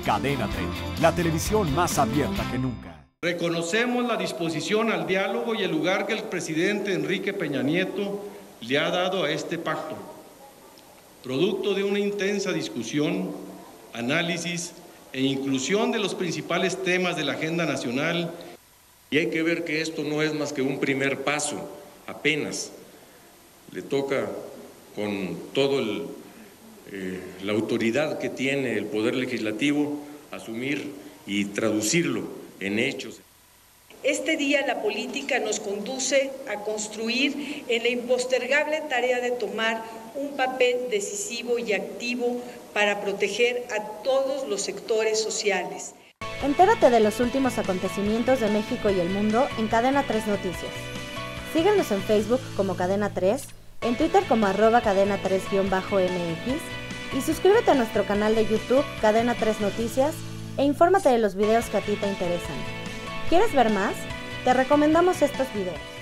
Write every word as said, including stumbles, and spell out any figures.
Cadena treinta, la televisión más abierta que nunca. Reconocemos la disposición al diálogo y el lugar que el presidente Enrique Peña Nieto le ha dado a este pacto, producto de una intensa discusión, análisis e inclusión de los principales temas de la agenda nacional. Y hay que ver que esto no es más que un primer paso, apenas. Le toca con todo el, eh, la autoridad que tiene el Poder Legislativo asumir y traducirlo en hechos. Este día la política nos conduce a construir en la impostergable tarea de tomar un papel decisivo y activo para proteger a todos los sectores sociales. Entérate de los últimos acontecimientos de México y el mundo en Cadena tres Noticias. Síguenos en Facebook como Cadena tres, en Twitter como arroba cadena tres guión bajo M X y suscríbete a nuestro canal de YouTube Cadena tres Noticias e infórmate de los videos que a ti te interesan. ¿Quieres ver más? Te recomendamos estos videos.